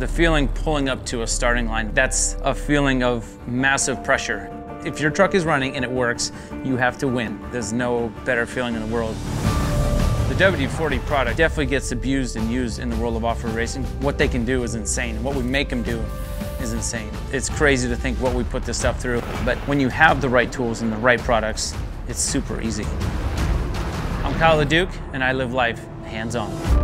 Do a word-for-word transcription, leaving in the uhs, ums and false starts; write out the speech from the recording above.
The feeling pulling up to a starting line, that's a feeling of massive pressure. If your truck is running and it works, you have to win. There's no better feeling in the world. The W D forty product definitely gets abused and used in the world of off-road racing. What they can do is insane. What we make them do is insane. It's crazy to think what we put this stuff through, but when you have the right tools and the right products, it's super easy. I'm Kyle Leduc, and I live life hands-on.